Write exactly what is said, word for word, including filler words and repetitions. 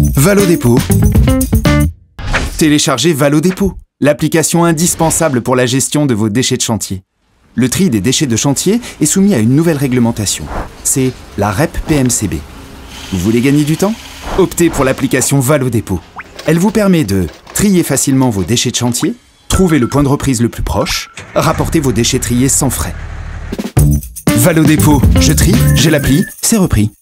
Valodépôt. Téléchargez Valodépôt, l'application indispensable pour la gestion de vos déchets de chantier. Le tri des déchets de chantier est soumis à une nouvelle réglementation. C'est la R E P P M C B. Vous voulez gagner du temps? Optez pour l'application Valodépôt. Elle vous permet de trier facilement vos déchets de chantier, trouver le point de reprise le plus proche, rapporter vos déchets triés sans frais. Valodépôt, je trie, j'ai l'appli, c'est repris.